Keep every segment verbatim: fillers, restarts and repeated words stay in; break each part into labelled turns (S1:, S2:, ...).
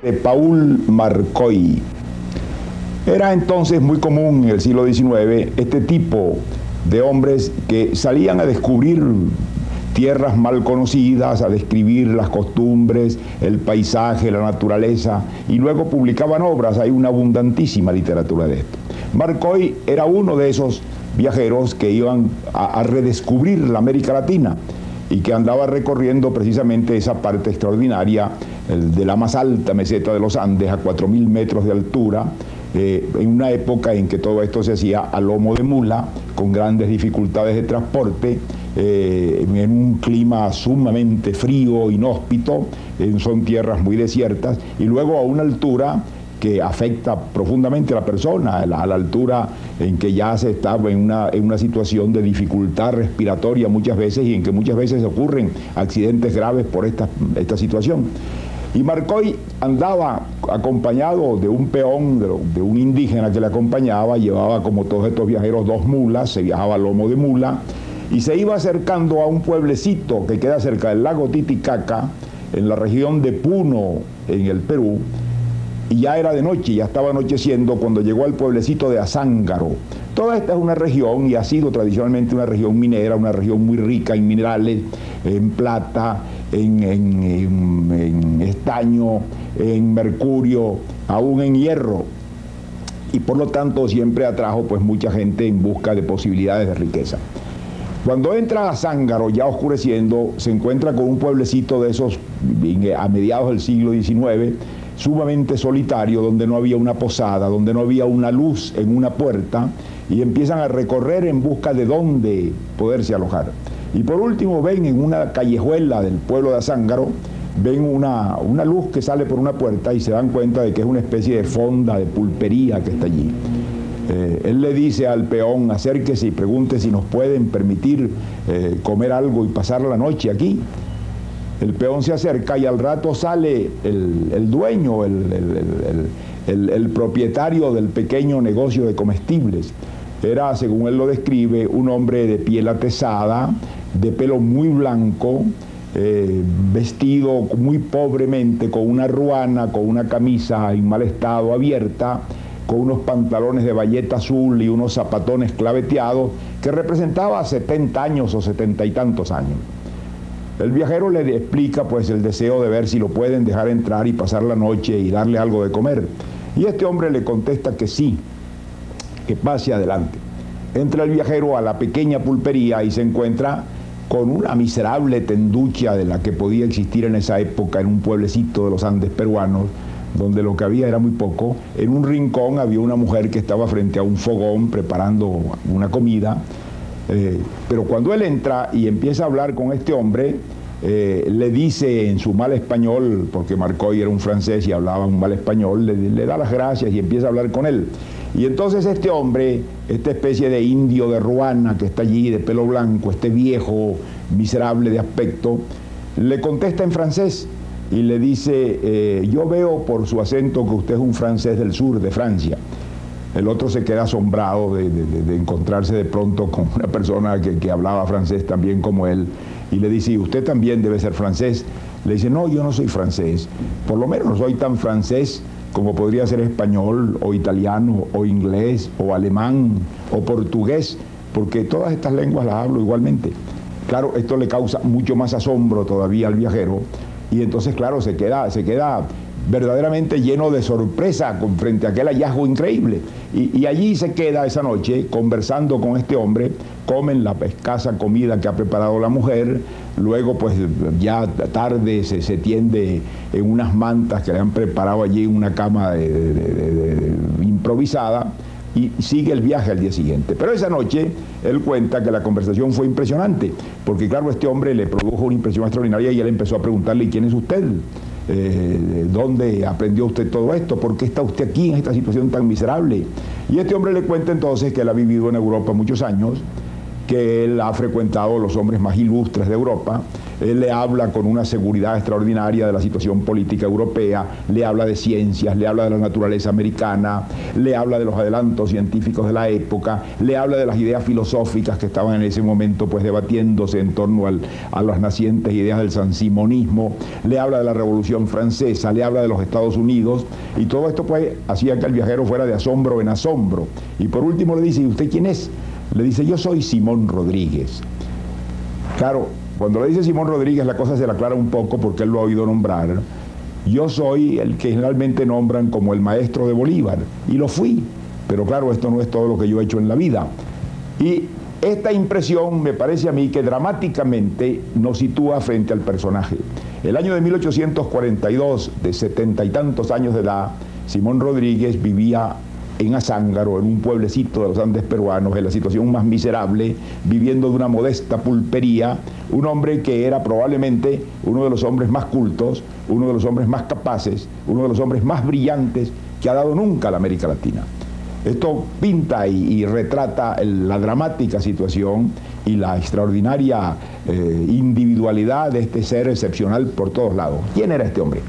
S1: de Paul Marcoy. Era entonces muy común en el siglo diecinueve este tipo de hombres que salían a descubrir tierras mal conocidas, a describir las costumbres, el paisaje, la naturaleza, y luego publicaban obras. Hay una abundantísima literatura de esto. Marcoy era uno de esos viajeros que iban a, a redescubrir la América Latina y que andaba recorriendo precisamente esa parte extraordinaria el, de la más alta meseta de los Andes, a cuatro mil metros de altura, eh, en una época en que todo esto se hacía a lomo de mula, con grandes dificultades de transporte, eh, en un clima sumamente frío, inhóspito, eh, son tierras muy desiertas, y luego a una altura que afecta profundamente a la persona, a la, a la altura en que ya se está en una, en una situación de dificultad respiratoria muchas veces, y en que muchas veces ocurren accidentes graves por esta, esta situación. Y Marcoy andaba acompañado de un peón, de, de un indígena que le acompañaba, llevaba, como todos estos viajeros, dos mulas, se viajaba a lomo de mula, y se iba acercando a un pueblecito que queda cerca del lago Titicaca, en la región de Puno, en el Perú. Y ya era de noche, ya estaba anocheciendo cuando llegó al pueblecito de Azángaro. Toda esta es una región, y ha sido tradicionalmente una región minera, una región muy rica en minerales, en plata, en, en, en, en estaño, en mercurio, aún en hierro. Y por lo tanto siempre atrajo pues mucha gente en busca de posibilidades de riqueza. Cuando entra a Azángaro, ya oscureciendo, se encuentra con un pueblecito de esos a mediados del siglo diecinueve, sumamente solitario, donde no había una posada, donde no había una luz en una puerta, y empiezan a recorrer en busca de dónde poderse alojar. Y por último ven en una callejuela del pueblo de Azángaro, ven una, una luz que sale por una puerta y se dan cuenta de que es una especie de fonda, de pulpería que está allí. Eh, él le dice al peón: acérquese y pregunte si nos pueden permitir eh, comer algo y pasar la noche aquí. El peón se acerca y al rato sale el, el dueño, el, el, el, el, el propietario del pequeño negocio de comestibles. Era, según él lo describe, un hombre de piel atezada, de pelo muy blanco, eh, vestido muy pobremente, con una ruana, con una camisa en mal estado abierta, con unos pantalones de bayeta azul y unos zapatones claveteados, que representaba setenta años o setenta y tantos años. El viajero le explica pues el deseo de ver si lo pueden dejar entrar y pasar la noche y darle algo de comer. Y este hombre le contesta que sí, que pase adelante. Entra el viajero a la pequeña pulpería y se encuentra con una miserable tenducha de la que podía existir en esa época en un pueblecito de los Andes peruanos, donde lo que había era muy poco. En un rincón había una mujer que estaba frente a un fogón preparando una comida. Eh, pero cuando él entra y empieza a hablar con este hombre, eh, le dice en su mal español, porque Marcoy era un francés y hablaba un mal español, le, le da las gracias y empieza a hablar con él. Y entonces este hombre, esta especie de indio de ruana que está allí, de pelo blanco, este viejo miserable de aspecto, le contesta en francés y le dice: eh, yo veo por su acento que usted es un francés del sur de Francia. El otro se queda asombrado de, de, de encontrarse de pronto con una persona que, que hablaba francés también como él, y le dice: ¿y usted también debe ser francés? Le dice: no, yo no soy francés, por lo menos no soy tan francés como podría ser español, o italiano, o inglés, o alemán, o portugués, porque todas estas lenguas las hablo igualmente. Claro, esto le causa mucho más asombro todavía al viajero, y entonces, claro, se queda, se queda verdaderamente lleno de sorpresa con, frente a aquel hallazgo increíble. Y, y allí se queda esa noche conversando con este hombre, comen la escasa comida que ha preparado la mujer, luego pues ya tarde se, se tiende en unas mantas que le han preparado allí en una cama de, de, de, de, de, improvisada, y sigue el viaje al día siguiente. Pero esa noche él cuenta que la conversación fue impresionante, porque claro, este hombre le produjo una impresión extraordinaria y él empezó a preguntarle: ¿quién es usted? Eh, ¿Dónde aprendió usted todo esto? ¿Por qué está usted aquí en esta situación tan miserable? Y este hombre le cuenta entonces que él ha vivido en Europa muchos años, que él ha frecuentado los hombres más ilustres de Europa, Él le habla con una seguridad extraordinaria de la situación política europea, le habla de ciencias, le habla de la naturaleza americana, le habla de los adelantos científicos de la época, le habla de las ideas filosóficas que estaban en ese momento pues debatiéndose en torno al, a las nacientes ideas del sansimonismo, le habla de la Revolución Francesa, le habla de los Estados Unidos, y todo esto pues hacía que el viajero fuera de asombro en asombro. Y por último le dice: ¿y usted quién es? Le dice: yo soy Simón Rodríguez. Claro, cuando le dice Simón Rodríguez la cosa se le aclara un poco porque él lo ha oído nombrar. Yo soy el que generalmente nombran como el maestro de Bolívar, y lo fui, pero claro, esto no es todo lo que yo he hecho en la vida. Y esta impresión me parece a mí que dramáticamente nos sitúa frente al personaje. El año de mil ochocientos cuarenta y dos, de setenta y tantos años de edad, Simón Rodríguez vivía en Azángaro, en un pueblecito de los Andes peruanos, en la situación más miserable, viviendo de una modesta pulpería, un hombre que era probablemente uno de los hombres más cultos, uno de los hombres más capaces, uno de los hombres más brillantes que ha dado nunca la América Latina. Esto pinta y, y retrata el, la dramática situación y la extraordinaria eh, individualidad de este ser excepcional por todos lados. ¿Quién era este hombre?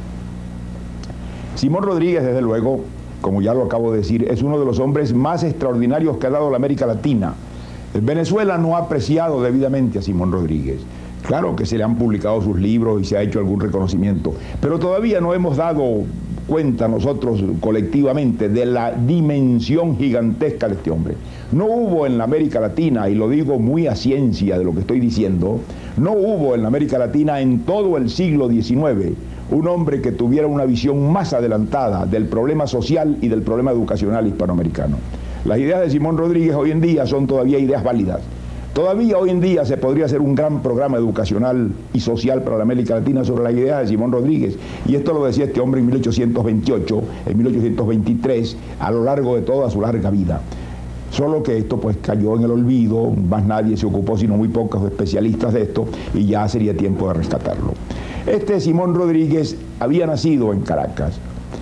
S1: Simón Rodríguez, desde luego, como ya lo acabo de decir, es uno de los hombres más extraordinarios que ha dado la América Latina. Venezuela no ha apreciado debidamente a Simón Rodríguez. Claro que se le han publicado sus libros y se ha hecho algún reconocimiento, pero todavía no hemos dado cuenta nosotros colectivamente de la dimensión gigantesca de este hombre. No hubo en la América Latina, y lo digo muy a ciencia de lo que estoy diciendo, no hubo en la América Latina en todo el siglo diecinueve un hombre que tuviera una visión más adelantada del problema social y del problema educacional hispanoamericano. Las ideas de Simón Rodríguez hoy en día son todavía ideas válidas. Todavía hoy en día se podría hacer un gran programa educacional y social para la América Latina sobre las ideas de Simón Rodríguez. Y esto lo decía este hombre en mil ochocientos veintiocho, en mil ochocientos veintitrés, a lo largo de toda su larga vida. Solo que esto pues cayó en el olvido, más nadie se ocupó, sino muy pocos especialistas de esto, y ya sería tiempo de rescatarlo. Este Simón Rodríguez había nacido en Caracas.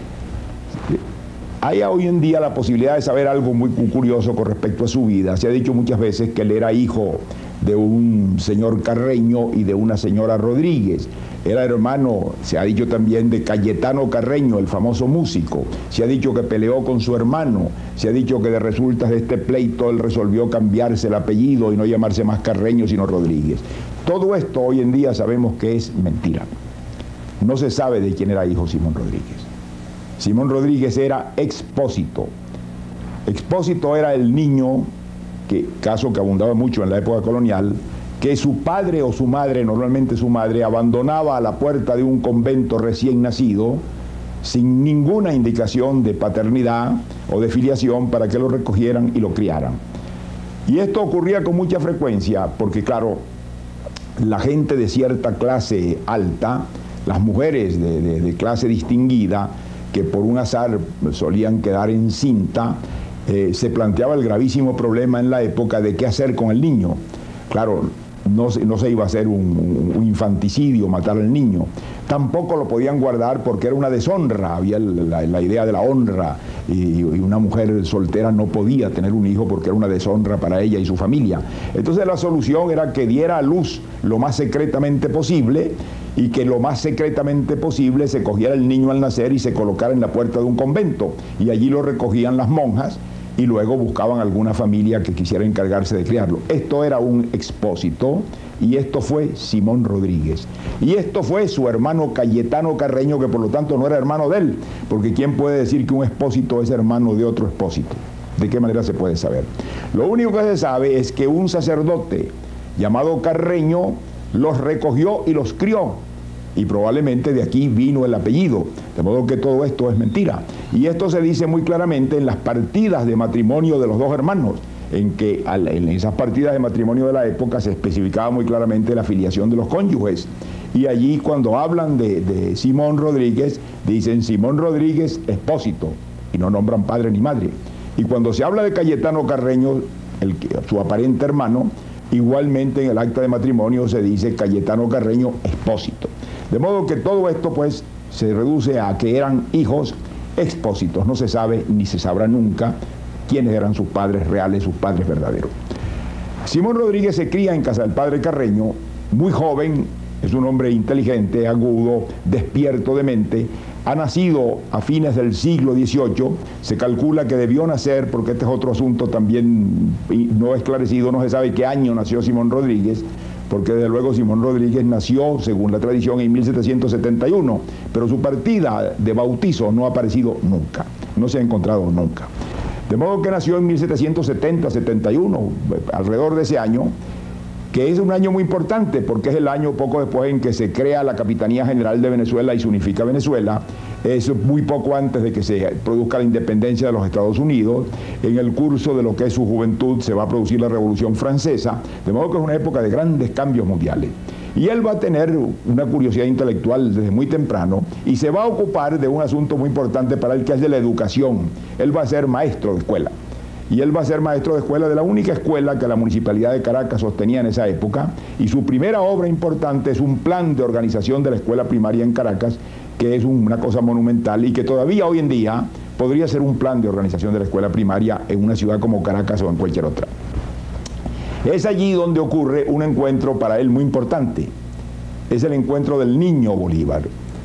S1: Hay hoy en día la posibilidad de saber algo muy curioso con respecto a su vida. Se ha dicho muchas veces que él era hijo de un señor Carreño y de una señora Rodríguez. Era hermano, se ha dicho también, de Cayetano Carreño, el famoso músico. Se ha dicho que peleó con su hermano. Se ha dicho que de resultas de este pleito él resolvió cambiarse el apellido y no llamarse más Carreño sino Rodríguez. Todo esto hoy en día sabemos que es mentira. No se sabe de quién era hijo Simón Rodríguez. Simón Rodríguez era Expósito. Expósito era el niño, que, caso que abundaba mucho en la época colonial, que su padre o su madre, normalmente su madre, abandonaba a la puerta de un convento recién nacido, sin ninguna indicación de paternidad o de filiación, para que lo recogieran y lo criaran. Y esto ocurría con mucha frecuencia, porque claro, la gente de cierta clase alta, las mujeres de, de, de clase distinguida, que por un azar solían quedar encinta, eh, se planteaba el gravísimo problema en la época de qué hacer con el niño. Claro, no, no se iba a hacer un, un infanticidio, matar al niño. Tampoco lo podían guardar porque era una deshonra, había la, la idea de la honra, y, y una mujer soltera no podía tener un hijo porque era una deshonra para ella y su familia. Entonces la solución era que diera a luz lo más secretamente posible, y que lo más secretamente posible se cogiera el niño al nacer y se colocara en la puerta de un convento, y allí lo recogían las monjas y luego buscaban alguna familia que quisiera encargarse de criarlo. Esto era un expósito, y esto fue Simón Rodríguez. Y esto fue su hermano Cayetano Carreño, que por lo tanto no era hermano de él, porque ¿quién puede decir que un expósito es hermano de otro expósito? ¿De qué manera se puede saber? Lo único que se sabe es que un sacerdote llamado Carreño los recogió y los crió, y probablemente de aquí vino el apellido, de modo que todo esto es mentira. Y esto se dice muy claramente en las partidas de matrimonio de los dos hermanos, en que en esas partidas de matrimonio de la época se especificaba muy claramente la filiación de los cónyuges. Y allí, cuando hablan de, de Simón Rodríguez, dicen Simón Rodríguez Expósito, y no nombran padre ni madre. Y cuando se habla de Cayetano Carreño, el, su aparente hermano, igualmente en el acta de matrimonio se dice Cayetano Carreño Expósito. De modo que todo esto pues se reduce a que eran hijos expósitos. No se sabe ni se sabrá nunca quiénes eran sus padres reales, sus padres verdaderos. Simón Rodríguez se cría en casa del padre Carreño, muy joven, Es un hombre inteligente, agudo, despierto de mente. Ha nacido a fines del siglo dieciocho, se calcula que debió nacer, porque este es otro asunto también no esclarecido, no se sabe qué año nació Simón Rodríguez, porque desde luego Simón Rodríguez nació, según la tradición, en mil setecientos setenta y uno, pero su partida de bautizo no ha aparecido nunca, no se ha encontrado nunca. De modo que nació en mil setecientos setenta, setenta y uno, alrededor de ese año, que es un año muy importante porque es el año poco después en que se crea la Capitanía General de Venezuela y se unifica Venezuela. Es muy poco antes de que se produzca la independencia de los Estados Unidos. En el curso de lo que es su juventud se va a producir la Revolución Francesa, de modo que es una época de grandes cambios mundiales. Y él va a tener una curiosidad intelectual desde muy temprano y se va a ocupar de un asunto muy importante para él, que es de la educación. Él va a ser maestro de escuela. Y él va a ser maestro de escuela de la única escuela que la Municipalidad de Caracas sostenía en esa época, y su primera obra importante es un plan de organización de la escuela primaria en Caracas, que es una cosa monumental y que todavía hoy en día podría ser un plan de organización de la escuela primaria en una ciudad como Caracas o en cualquier otra. Es allí donde ocurre un encuentro para él muy importante. Es el encuentro del niño Bolívar.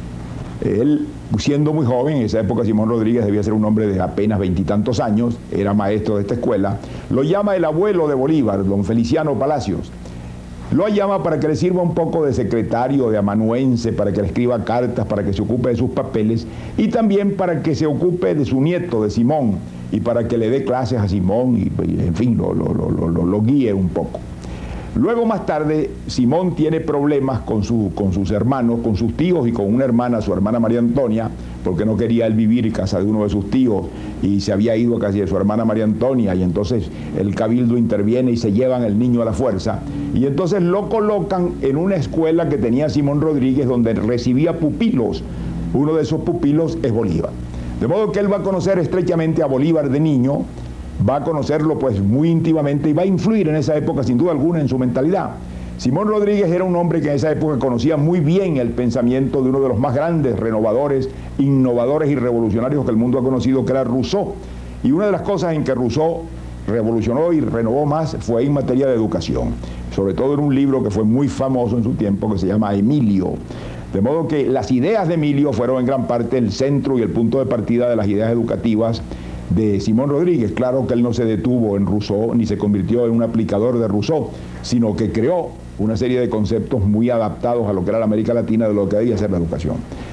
S1: Él, siendo muy joven, en esa época Simón Rodríguez debía ser un hombre de apenas veintitantos años, era maestro de esta escuela, lo llama el abuelo de Bolívar, don Feliciano Palacios. Lo llama para que le sirva un poco de secretario, de amanuense, para que le escriba cartas, para que se ocupe de sus papeles y también para que se ocupe de su nieto, de Simón, y para que le dé clases a Simón y, en fin, lo, lo, lo, lo, lo guíe un poco. Luego, más tarde, Simón tiene problemas con, su, con sus hermanos, con sus tíos y con una hermana, su hermana María Antonia, porque no quería él vivir en casa de uno de sus tíos y se había ido casi de su hermana María Antonia, y entonces el cabildo interviene y se llevan el niño a la fuerza, y entonces lo colocan en una escuela que tenía Simón Rodríguez donde recibía pupilos. Uno de esos pupilos es Bolívar. De modo que él va a conocer estrechamente a Bolívar de niño, va a conocerlo pues muy íntimamente y va a influir en esa época sin duda alguna en su mentalidad. Simón Rodríguez era un hombre que en esa época conocía muy bien el pensamiento de uno de los más grandes renovadores, innovadores y revolucionarios que el mundo ha conocido, que era Rousseau. Y una de las cosas en que Rousseau revolucionó y renovó más fue en materia de educación, sobre todo en un libro que fue muy famoso en su tiempo, que se llama Emilio. De modo que las ideas de Emilio fueron en gran parte el centro y el punto de partida de las ideas educativas de Simón Rodríguez. Claro que él no se detuvo en Rousseau ni se convirtió en un aplicador de Rousseau, sino que creó una serie de conceptos muy adaptados a lo que era la América Latina, de lo que debía ser la educación.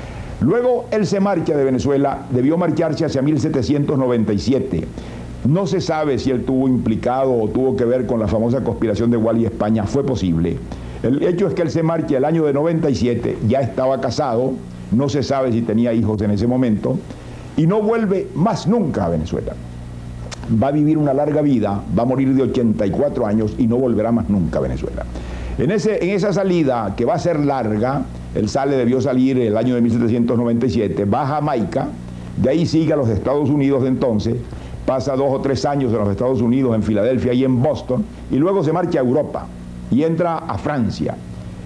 S1: Luego él se marcha de Venezuela, debió marcharse hacia mil setecientos noventa y siete. No se sabe si él tuvo implicado o tuvo que ver con la famosa conspiración de Gual y España, fue posible. El hecho es que él se marcha el año de noventa y siete, ya estaba casado, no se sabe si tenía hijos en ese momento, y no vuelve más nunca a Venezuela. Va a vivir una larga vida, va a morir de ochenta y cuatro años y no volverá más nunca a Venezuela. En, ese, en esa salida, que va a ser larga, él sale, debió salir el año de mil setecientos noventa y siete, va a Jamaica, de ahí sigue a los Estados Unidos de entonces, pasa dos o tres años en los Estados Unidos, en Filadelfia y en Boston, y luego se marcha a Europa y entra a Francia.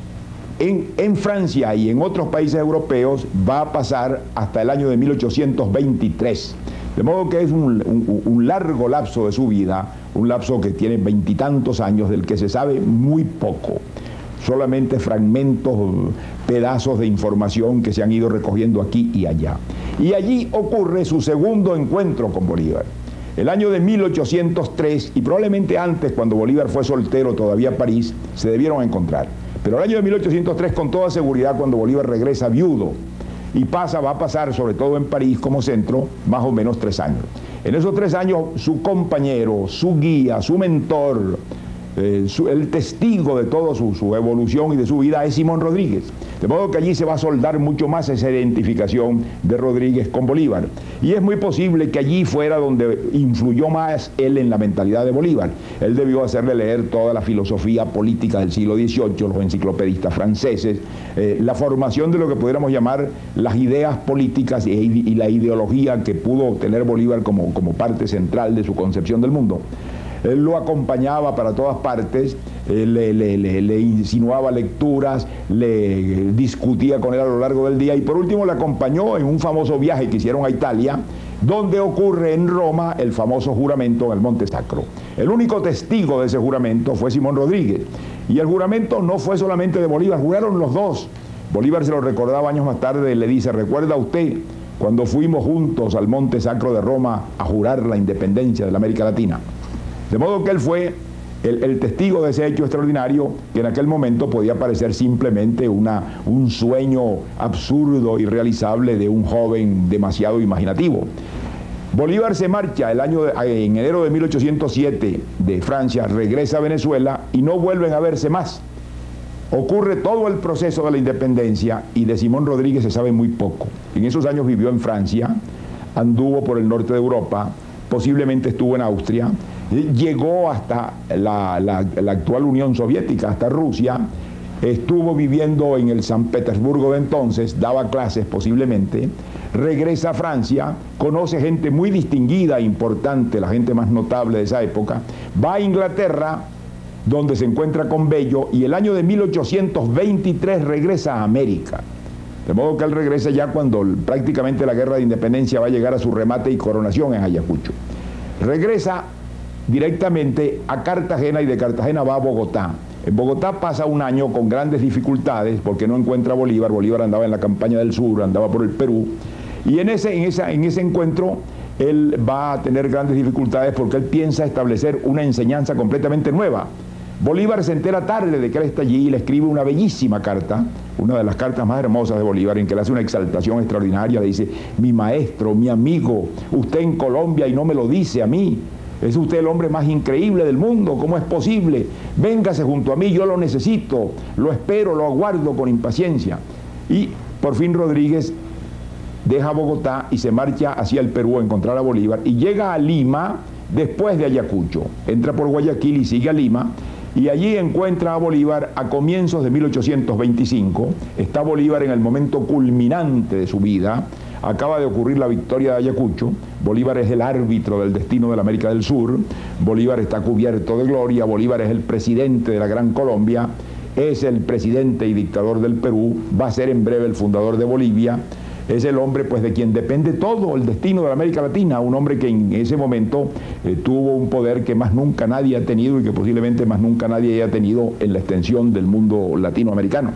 S1: En, en Francia y en otros países europeos va a pasar hasta el año de mil ochocientos veintitrés. De modo que es un, un, un largo lapso de su vida, un lapso que tiene veintitantos años, del que se sabe muy poco. Solamente fragmentos, pedazos de información que se han ido recogiendo aquí y allá. Y allí ocurre su segundo encuentro con Bolívar. El año de mil ochocientos tres, y probablemente antes, cuando Bolívar fue soltero todavía a París, se debieron encontrar. Pero el año de mil ochocientos tres, con toda seguridad, cuando Bolívar regresa viudo y pasa, va a pasar, sobre todo en París como centro, más o menos tres años. En esos tres años, su compañero, su guía, su mentor, eh, su, el testigo de toda su, su evolución y de su vida es Simón Rodríguez. De modo que allí se va a soldar mucho más esa identificación de Rodríguez con Bolívar. Y es muy posible que allí fuera donde influyó más él en la mentalidad de Bolívar. Él debió hacerle leer toda la filosofía política del siglo dieciocho, los enciclopedistas franceses, eh, la formación de lo que pudiéramos llamar las ideas políticas y, y la ideología que pudo tener Bolívar como, como parte central de su concepción del mundo. Él lo acompañaba para todas partes, eh, le, le, le, le insinuaba lecturas, le discutía con él a lo largo del día y por último le acompañó en un famoso viaje que hicieron a Italia, donde ocurre en Roma el famoso juramento en el Monte Sacro. El único testigo de ese juramento fue Simón Rodríguez. Y el juramento no fue solamente de Bolívar, juraron los dos. Bolívar se lo recordaba años más tarde, le dice, ¿recuerda usted cuando fuimos juntos al Monte Sacro de Roma a jurar la independencia de la América Latina? De modo que él fue el, el testigo de ese hecho extraordinario que en aquel momento podía parecer simplemente una, un sueño absurdo, irrealizable de un joven demasiado imaginativo. Bolívar se marcha el año de, en enero de mil ochocientos siete de Francia, regresa a Venezuela y no vuelven a verse más. Ocurre todo el proceso de la independencia y de Simón Rodríguez se sabe muy poco. En esos años vivió en Francia, anduvo por el norte de Europa, posiblemente estuvo en Austria, llegó hasta la, la, la actual Unión Soviética, hasta Rusia, estuvo viviendo en el San Petersburgo de entonces, daba clases posiblemente, regresa a Francia, conoce gente muy distinguida, importante, la gente más notable de esa época, va a Inglaterra, donde se encuentra con Bello, y el año de mil ochocientos veintitrés regresa a América. De modo que él regresa ya cuando prácticamente la guerra de independencia va a llegar a su remate y coronación en Ayacucho. Regresa directamente a Cartagena y de Cartagena va a Bogotá. En Bogotá pasa un año con grandes dificultades porque no encuentra a Bolívar. Bolívar andaba en la campaña del sur, andaba por el Perú. Y en ese, en esa, en ese encuentro él va a tener grandes dificultades porque él piensa establecer una enseñanza completamente nueva. Bolívar se entera tarde de que él está allí y le escribe una bellísima carta, una de las cartas más hermosas de Bolívar, en que le hace una exaltación extraordinaria. Le dice, mi maestro, mi amigo, usted en Colombia y no me lo dice a mí. Es usted el hombre más increíble del mundo, ¿cómo es posible? Véngase junto a mí, yo lo necesito, lo espero, lo aguardo con impaciencia. Y por fin Rodríguez deja Bogotá y se marcha hacia el Perú a encontrar a Bolívar y llega a Lima después de Ayacucho. Entra por Guayaquil y sigue a Lima y allí encuentra a Bolívar a comienzos de mil ochocientos veinticinco. Está Bolívar en el momento culminante de su vida. Acaba de ocurrir la victoria de Ayacucho. Bolívar es el árbitro del destino de la América del Sur. Bolívar está cubierto de gloria. Bolívar es el presidente de la Gran Colombia. Es el presidente y dictador del Perú. Va a ser en breve el fundador de Bolivia. Es el hombre pues de quien depende todo el destino de la América Latina, un hombre que en ese momento eh, tuvo un poder que más nunca nadie ha tenido y que posiblemente más nunca nadie haya tenido en la extensión del mundo latinoamericano.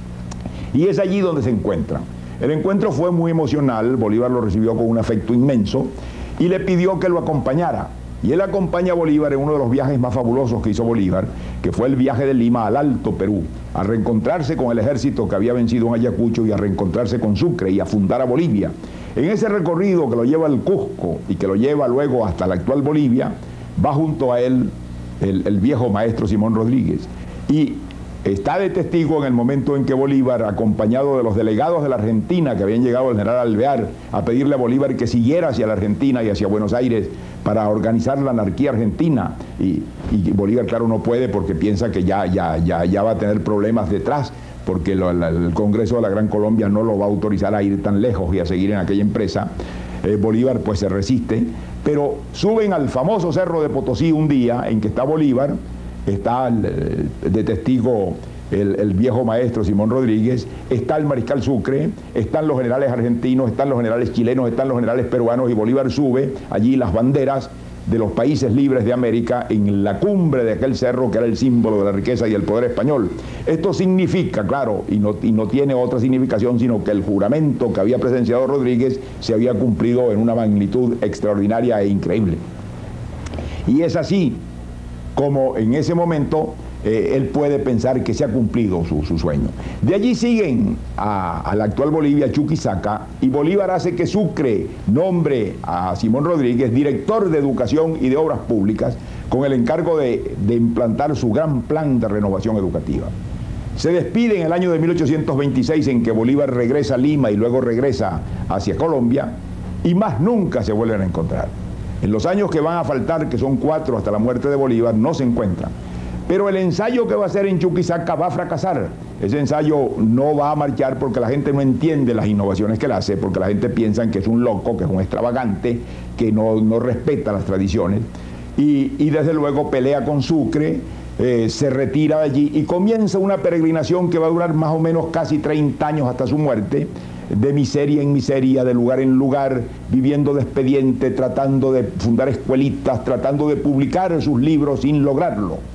S1: Y es allí donde se encuentran. El encuentro fue muy emocional, Bolívar lo recibió con un afecto inmenso y le pidió que lo acompañara. Y él acompaña a Bolívar en uno de los viajes más fabulosos que hizo Bolívar, que fue el viaje de Lima al Alto Perú, a reencontrarse con el ejército que había vencido en Ayacucho y a reencontrarse con Sucre y a fundar a Bolivia. En ese recorrido que lo lleva al Cusco y que lo lleva luego hasta la actual Bolivia, va junto a él el, el viejo maestro Simón Rodríguez. Y está de testigo en el momento en que Bolívar, acompañado de los delegados de la Argentina que habían llegado al general Alvear a pedirle a Bolívar que siguiera hacia la Argentina y hacia Buenos Aires para organizar la anarquía argentina, y, y Bolívar claro no puede porque piensa que ya, ya, ya, ya va a tener problemas detrás porque lo, la, el Congreso de la Gran Colombia no lo va a autorizar a ir tan lejos y a seguir en aquella empresa. eh, Bolívar pues se resiste, pero suben al famoso Cerro de Potosí un día en que está Bolívar, está el, de testigo el, el viejo maestro Simón Rodríguez, está el mariscal Sucre, están los generales argentinos, están los generales chilenos, están los generales peruanos, y Bolívar sube allí las banderas de los países libres de América en la cumbre de aquel cerro que era el símbolo de la riqueza y el poder español. Esto significa, claro, y no, y no tiene otra significación, sino que el juramento que había presenciado Rodríguez se había cumplido en una magnitud extraordinaria e increíble. Y es así como en ese momento eh, él puede pensar que se ha cumplido su, su sueño. De allí siguen a, a la actual Bolivia, Chuquisaca, y Bolívar hace que Sucre nombre a Simón Rodríguez director de Educación y de Obras Públicas con el encargo de, de implantar su gran plan de renovación educativa. Se despide en el año de mil ochocientos veintiséis en que Bolívar regresa a Lima y luego regresa hacia Colombia y más nunca se vuelven a encontrar. En los años que van a faltar, que son cuatro hasta la muerte de Bolívar, no se encuentran. Pero el ensayo que va a hacer en Chuquisaca va a fracasar. Ese ensayo no va a marchar porque la gente no entiende las innovaciones que él hace, porque la gente piensa que es un loco, que es un extravagante, que no, no respeta las tradiciones. Y, y desde luego pelea con Sucre, eh, se retira de allí y comienza una peregrinación que va a durar más o menos casi treinta años hasta su muerte, de miseria en miseria, de lugar en lugar, viviendo de expediente, tratando de fundar escuelitas, tratando de publicar sus libros sin lograrlo.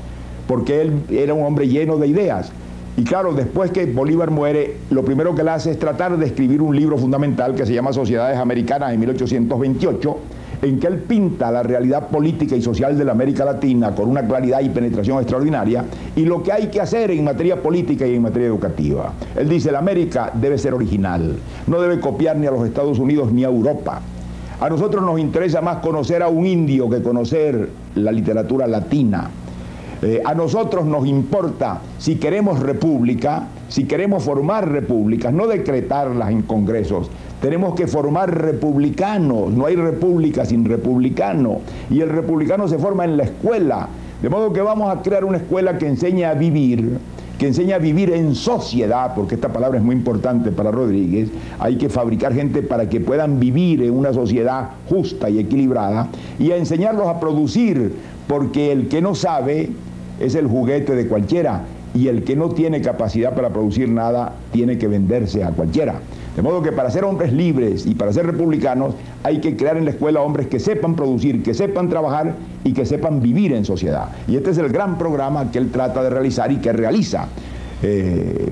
S1: porque él era un hombre lleno de ideas. Y claro, después que Bolívar muere, lo primero que él hace es tratar de escribir un libro fundamental que se llama Sociedades Americanas en mil ochocientos veintiocho, en que él pinta la realidad política y social de la América Latina con una claridad y penetración extraordinaria, y lo que hay que hacer en materia política y en materia educativa. Él dice, la América debe ser original, no debe copiar ni a los Estados Unidos ni a Europa. A nosotros nos interesa más conocer a un indio que conocer la literatura latina. Eh, a nosotros nos importa, si queremos república, si queremos formar repúblicas, no decretarlas en congresos. Tenemos que formar republicanos, no hay república sin republicano, y el republicano se forma en la escuela, de modo que vamos a crear una escuela que enseñe a vivir, que enseñe a vivir en sociedad, porque esta palabra es muy importante para Rodríguez. Hay que fabricar gente para que puedan vivir en una sociedad justa y equilibrada, y a enseñarlos a producir, porque el que no sabe es el juguete de cualquiera, y el que no tiene capacidad para producir nada tiene que venderse a cualquiera. De modo que para ser hombres libres y para ser republicanos hay que crear en la escuela hombres que sepan producir, que sepan trabajar y que sepan vivir en sociedad. Y este es el gran programa que él trata de realizar y que realiza. Eh,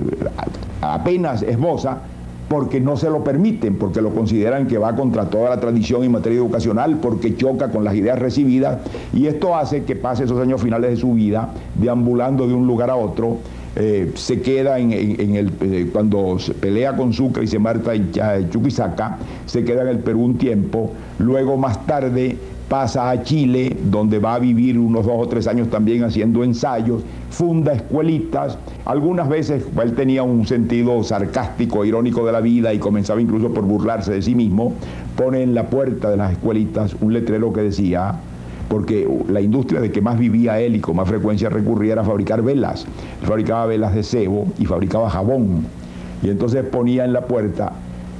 S1: apenas esboza, porque no se lo permiten, porque lo consideran que va contra toda la tradición en materia educacional, porque choca con las ideas recibidas, y esto hace que pase esos años finales de su vida deambulando de un lugar a otro. Eh, se queda en, en, en el, eh, cuando se pelea con Sucre y se marcha en Chuquisaca, se queda en el Perú un tiempo, luego más tarde pasa a Chile, donde va a vivir unos dos o tres años también haciendo ensayos, funda escuelitas. Algunas veces él tenía un sentido sarcástico, irónico de la vida, y comenzaba incluso por burlarse de sí mismo. Pone en la puerta de las escuelitas un letrero que decía, porque la industria de que más vivía él y con más frecuencia recurría era fabricar velas. Él fabricaba velas de cebo y fabricaba jabón. Y entonces ponía en la puerta,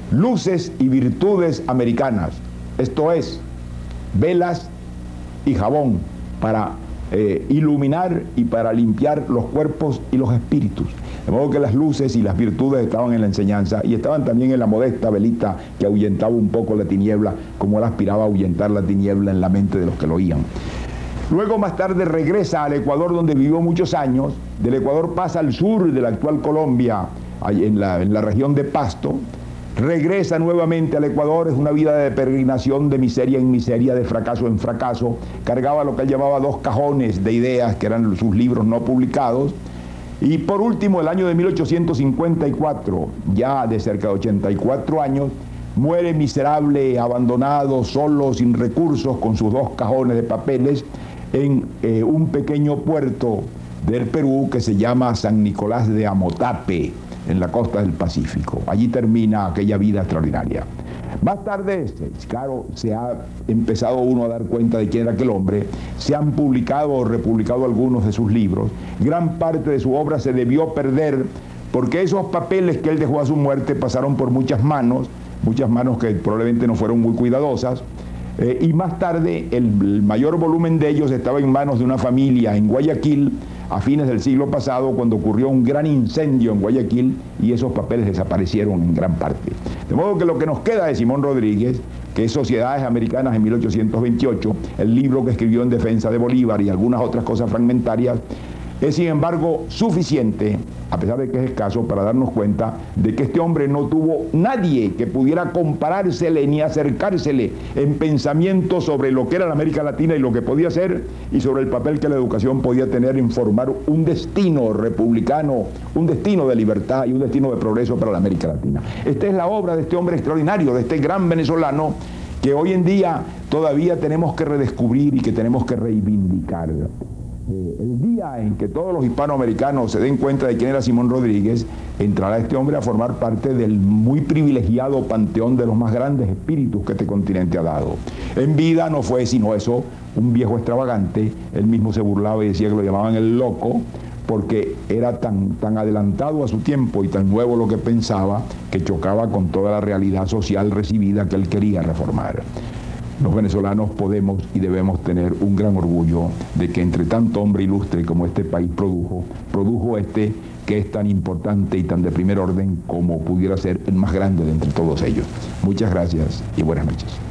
S1: luces y virtudes americanas. Esto es, velas y jabón para eh, iluminar y para limpiar los cuerpos y los espíritus. De modo que las luces y las virtudes estaban en la enseñanza, y estaban también en la modesta velita que ahuyentaba un poco la tiniebla, como él aspiraba a ahuyentar la tiniebla en la mente de los que lo oían. Luego, más tarde, regresa al Ecuador, donde vivió muchos años. Del Ecuador pasa al sur de la actual Colombia, en la, en la región de Pasto. Regresa nuevamente al Ecuador. Es una vida de peregrinación, de miseria en miseria, de fracaso en fracaso. Cargaba lo que él llamaba dos cajones de ideas, que eran sus libros no publicados. Y por último, el año de mil ochocientos cincuenta y cuatro, ya de cerca de ochenta y cuatro años, muere miserable, abandonado, solo, sin recursos, con sus dos cajones de papeles, en eh, un pequeño puerto del Perú que se llama San Nicolás de Amotape, en la costa del Pacífico. Allí termina aquella vida extraordinaria. Más tarde, claro, se ha empezado uno a dar cuenta de quién era aquel hombre. Se han publicado o republicado algunos de sus libros. Gran parte de su obra se debió perder porque esos papeles que él dejó a su muerte pasaron por muchas manos, muchas manos que probablemente no fueron muy cuidadosas. Eh, y más tarde, el, el mayor volumen de ellos estaba en manos de una familia en Guayaquil, a fines del siglo pasado, cuando ocurrió un gran incendio en Guayaquil, y esos papeles desaparecieron en gran parte. De modo que lo que nos queda de Simón Rodríguez, que es Sociedades Americanas en mil ochocientos veintiocho, el libro que escribió en defensa de Bolívar y algunas otras cosas fragmentarias, es sin embargo suficiente, a pesar de que es escaso, para darnos cuenta de que este hombre no tuvo nadie que pudiera comparársele ni acercársele en pensamiento sobre lo que era la América Latina y lo que podía ser, y sobre el papel que la educación podía tener en formar un destino republicano, un destino de libertad y un destino de progreso para la América Latina. Esta es la obra de este hombre extraordinario, de este gran venezolano, que hoy en día todavía tenemos que redescubrir y que tenemos que reivindicar. Eh, el día en que todos los hispanoamericanos se den cuenta de quién era Simón Rodríguez, entrará este hombre a formar parte del muy privilegiado panteón de los más grandes espíritus que este continente ha dado. En vida no fue sino eso, un viejo extravagante. Él mismo se burlaba y decía que lo llamaban el loco, porque era tan, tan adelantado a su tiempo y tan nuevo lo que pensaba, que chocaba con toda la realidad social recibida que él quería reformar. Los venezolanos podemos y debemos tener un gran orgullo de que entre tanto hombre ilustre como este país produjo, produjo este que es tan importante y tan de primer orden como pudiera ser el más grande de entre todos ellos. Muchas gracias y buenas noches.